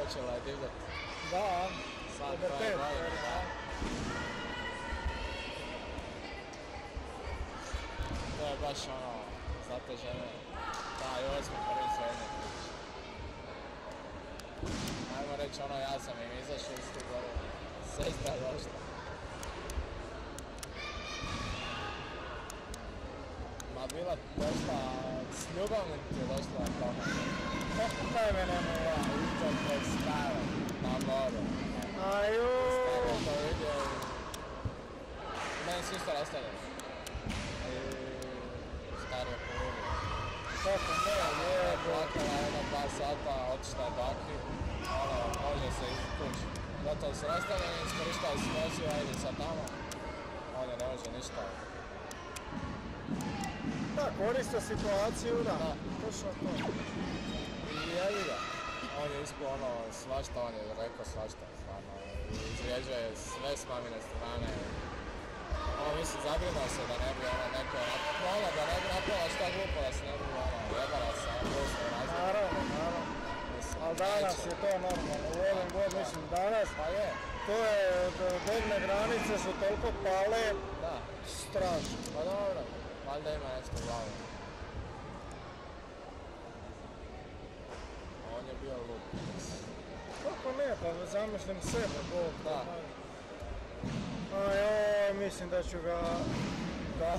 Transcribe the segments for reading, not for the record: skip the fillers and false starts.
počela je divljati. Da, Sad od 5 godina, da. To je baš ono, za te žene, da, i 8. prvi srednje. Ajmo reći ono, ja sam im izašao iz tih godina, sestra je došla. Ma bila došla, s ljubavnim ti je došla na tome. Kaj me nema ja? Isto kod stare, na moru. Aju! Stare to vidio i... Meni su isto rastavljeni. I... Stari je polubio. Kako ne, je, Plakala jedno 2 sata, otišla je baki. Ono, može se izvući. Gotovo su rastavljeni, iskoristali situaciju, ajde sad tamo. On je ne može ništa. Da, koriste situaciju, da. Točno to. I jebi ga. On je ispao ono svašta, on je rekao svašta, stvarno. Izvrijeđuje sve s mamine strane. On mislim zabrinuo se da ne bi ono neko napravila, da ne bi napravila šta glupo, da se ne bi ono jebala sa glusno razliku. Naravno, naravno. Ali danas je to normalno, u ovim god mislim danas. Pa je. To je, dobne granice su toliko pale, Da. strašno. Pa dobro, valjda ima nešto u glavu. On je bio lup. Kako ne, pa zamišljam sebe, Bog. Da. Ajoj, mislim da ću ga... Da.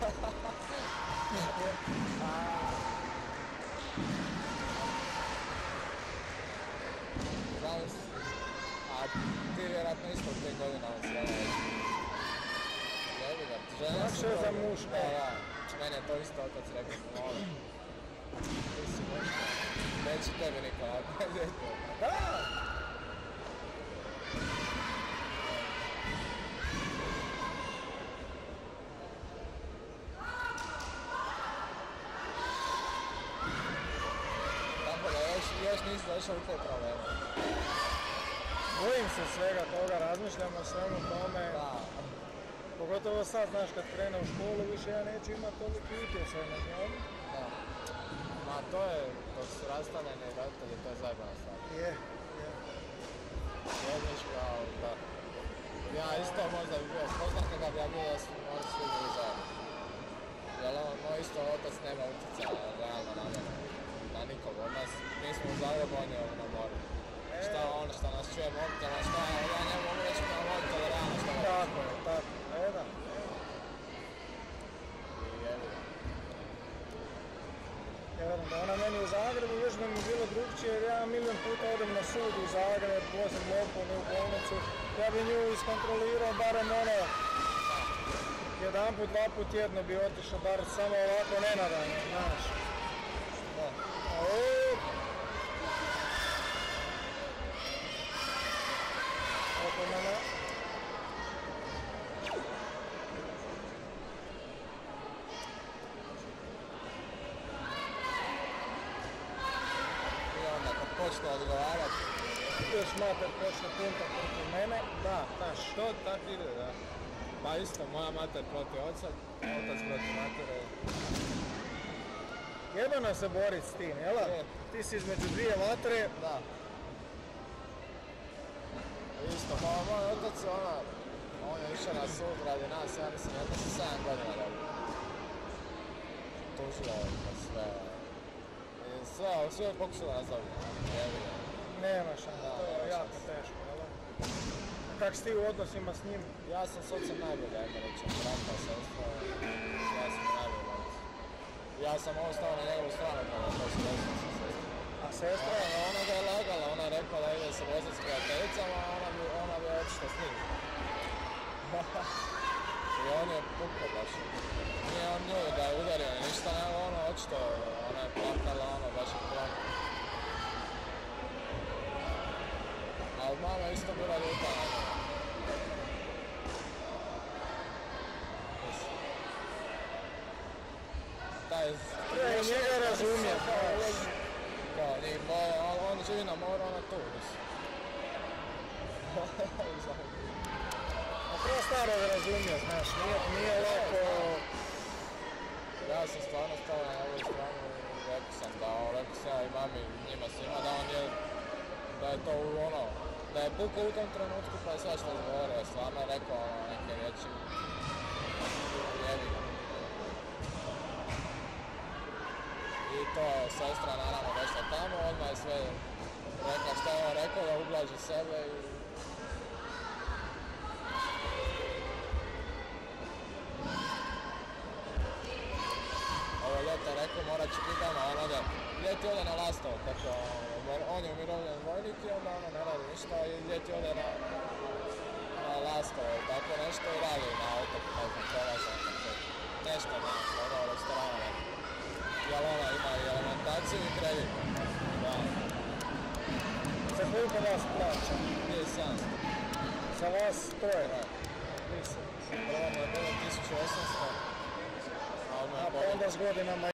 Zamisli. A ti vjerojatno isto 5 godina od svega već. Jebi ga, žena Lakše je za muška. Da, da. Meni je to isto otac rekao, molim. Ti si muška. Neću tebi niko napraviti. Da! Tako da još nisi došao u te probleme. Bojim se svega toga, razmišljam o svemu tome. Da. Pogotovo sad, znaš, kad krene u školu, više ja neću imati toliko utjecaj na njom. Da. Ma to je, dok su rastavljeni roditelji, to je zajebana stvar. Je. Jedniš kao da... Ja isto možda bi bio poznat kada bi ja bio da su oni svi bili zajedno. Jer moj isto otac nema utjecaja realno na mene. Na nikog od nas. Mi smo u Zagrebu, on je na moru. Šta on, šta nas čuje mobitela, šta ja njemu mogu reći na mobitel, realno šta mogu. Tako je, tako. Da. I jebi. Ja velim da ona meni u Zagrebu još bi mi bilo drugčije jer ja milion puta odem na sud u Zagreb, vozim lopove u bolnicu. Ja bi nju iskontrolirao barem ono, jedan put, 2 put tjedno bi otišao, bar samo ovako nenadano, znaš. Da. Opomena. I onda kad počne odgovarati, Još mater počne punta protiv mene. da, znaš, što tak ide, da. Pa isto, moja mater protiv oca, otac protiv matere. Jebeno se borit s tim, jel? Je. Ti si između dvije vatre. Da. Isto, moj otac je ona, on je išao na sud radi nas, ja mislim, jedno se 7 godina dobio. Tužio je pa sve. I sve je pokušao nas dobiti. Jebi ga. Nema šansa, to je jako teško, jel? Kak si ti u odnosima s njim? Ja sam s ocem najbolji, ajmo reći, brata, sestra, ja sam najbolji odnos. Ja sam ovo stao na njegovu stranu kada to se desilo sa sestrom. A sestra? Ona ga je lagala, ona je rekla da ide se voziti s prijateljicama, a ona bi otišla s njim. I on je pukao baš. Nije on nju da je udario ništa, nego ono očito, ona je plakala, ono baš je plakala. Ali mama isto bila ljuta na njega. Treba njega razumijeti, znaš. Kao, on živi na moru, ona tu, mislim. A treba starog razumijeti, znaš, nije lako... Ja sam stvarno stao na ovu stranu i rekao sam ja i mami njima svima da on je da je to ono, da je pukao u tom trenutku pa je svašta izgovorio, stvarno je rekao neke riječi. Jebi ga. I to je sestra naravno došla tamo, odmah je sve rekla što je on rekao, da ublaži sebe i... Ovo ljeto je rekao, morat ću biti tamo, on ode, ljeti ode na Lastovo, kako on je umirovljen vojnik i onda ono ne radi ništa i ljeti ode na Lastovo, tako nešto i radi na otoku, ne znam, Kovačan, nešto danas, ono restorana neki. Jel ona ima i alimentaciju i kredit. Da. Za koliko vas plaća? 1700. Za vas troje? Prvo mu je bilo 1800, a pa onda s godinama